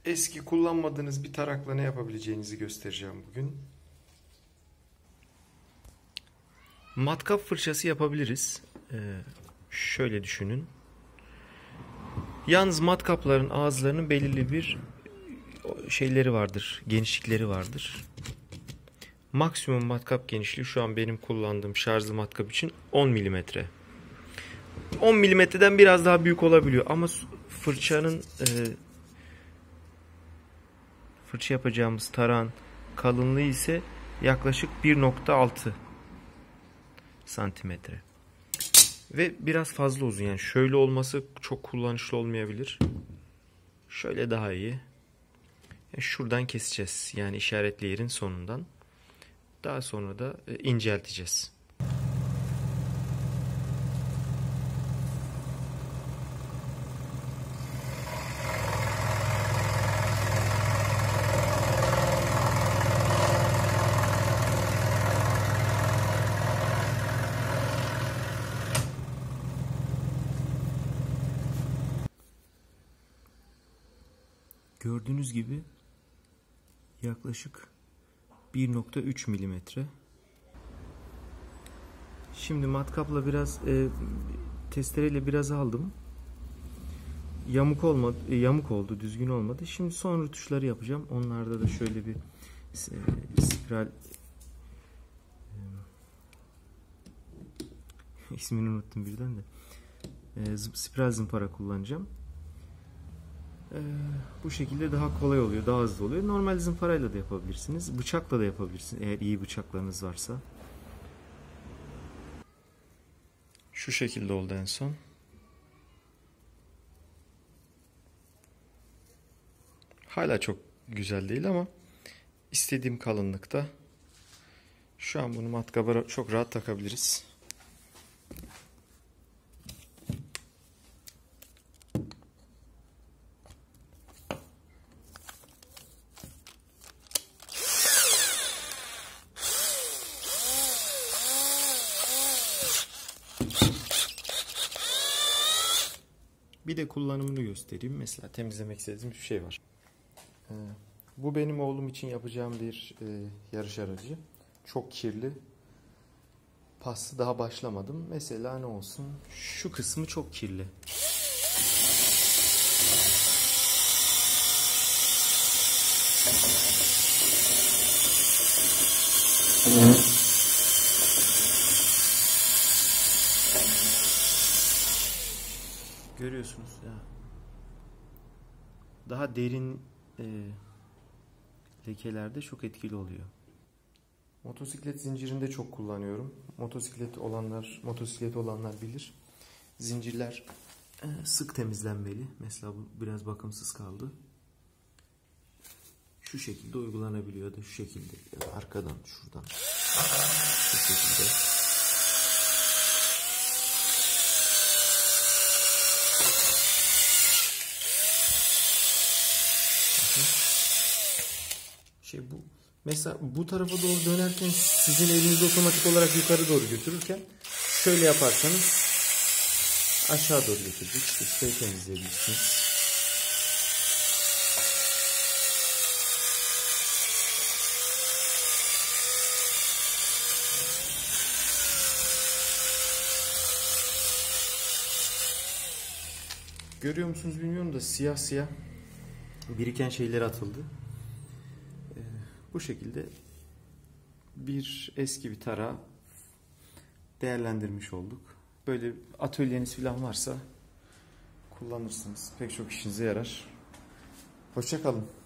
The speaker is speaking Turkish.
Eski kullanmadığınız bir tarakla ne yapabileceğinizi göstereceğim bugün. Matkap fırçası yapabiliriz. Şöyle düşünün. Yalnız matkapların ağızlarının belirli bir şeyleri vardır, genişlikleri vardır. Maksimum matkap genişliği şu an benim kullandığım şarjlı matkap için 10 milimetre. 10 milimetreden biraz daha büyük olabiliyor ama fırçanın fırça yapacağımız tarağın kalınlığı ise yaklaşık 1,6 santimetre. Ve biraz fazla uzun, yani şöyle olması çok kullanışlı olmayabilir. Şöyle daha iyi. Şuradan keseceğiz, yani işaretli yerin sonundan. Daha sonra da incelteceğiz. Gördüğünüz gibi yaklaşık 1,3 milimetre. Şimdi matkapla biraz testereyle biraz aldım. Yamuk olmadı, yamuk oldu, düzgün olmadı. Şimdi son rötuşları yapacağım. Onlarda da şöyle bir spiral ismini unuttum birden de. Spiral zımpara kullanacağım. Bu şekilde daha kolay oluyor, daha hızlı oluyor. Normal zımparayla da yapabilirsiniz. Bıçakla da yapabilirsiniz eğer iyi bıçaklarınız varsa. Şu şekilde oldu en son. Hala çok güzel değil ama istediğim kalınlıkta. Şu an bunu matkaba çok rahat takabiliriz. Bir de kullanımını göstereyim. Mesela temizlemek istediğim bir şey var. Bu benim oğlum için yapacağım bir yarış aracı. Çok kirli. Paslı daha başlamadım. Mesela ne olsun? Şu kısmı çok kirli. Görüyorsunuz ya. Daha derin lekelerde çok etkili oluyor. Motosiklet zincirinde çok kullanıyorum. Motosiklet olanlar bilir. Zincirler sık temizlenmeli. Mesela bu biraz bakımsız kaldı. Şu şekilde uygulanabiliyor da şu şekilde ya da arkadan şuradan. Şu şekilde. Bu mesela bu tarafa doğru dönerken sizin elinizi otomatik olarak yukarı doğru götürürken şöyle yaparsanız aşağı doğru götürecek. İşte temizleyebilirsiniz. Görüyor musunuz bilmiyorum da siyah siyah biriken şeyler atıldı. Bu şekilde eski bir tarağı değerlendirmiş olduk. Böyle atölyeniz falan varsa kullanırsınız. Pek çok işinize yarar. Hoşça kalın.